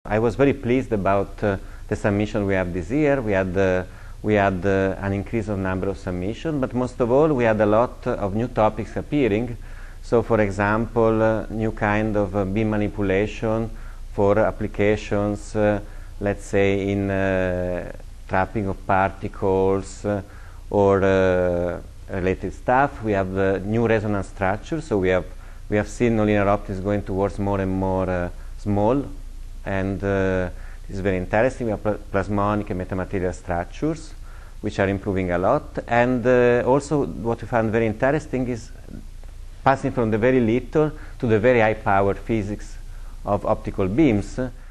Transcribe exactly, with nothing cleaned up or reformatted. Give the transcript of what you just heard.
I was very pleased about uh, the submission we have this year. We had, uh, we had uh, an increase of number of submissions, but most of all we had a lot of new topics appearing. So for example, uh, new kind of uh, beam manipulation for applications, uh, let's say in uh, trapping of particles uh, or uh, related stuff. We have uh, new resonance structures, so we have, we have seen nonlinear optics going towards more and more uh, small, and uh, this is very interesting. We have pl plasmonic and metamaterial structures which are improving a lot, and uh, also what we found very interesting is passing from the very little to the very high power physics of optical beams.